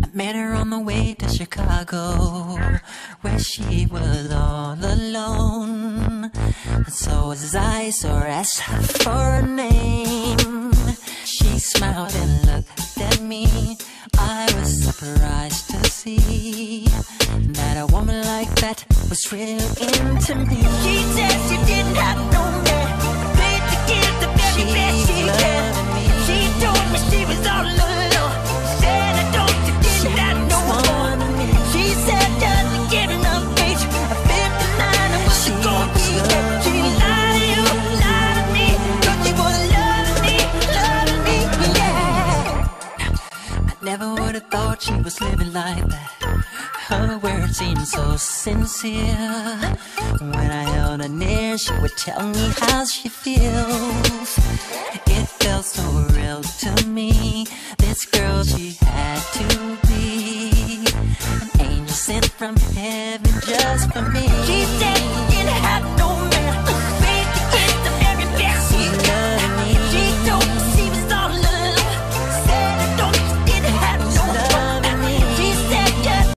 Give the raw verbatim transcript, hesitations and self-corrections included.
Met her on the way to Chicago, where she was all alone. And so as I saw her, asked her for a name, she smiled and looked at me. I was surprised to see that a woman like that was real into me. She said she didn't have no man, paid to give the very best she can. She told me she was all alone. Said I don't you didn't have no one. She said doesn't get enough age. At fifty-nine and was gonna be dead. She lied to you, lied to me, 'cause she was loving me, loving me, yeah. I never would have thought she was living like that. Her words seemed so sincere. When I held her near, she would tell me how she feels. It felt so real to me. This girl, she had to be an angel sent from heaven just for me. She said she didn't have no man,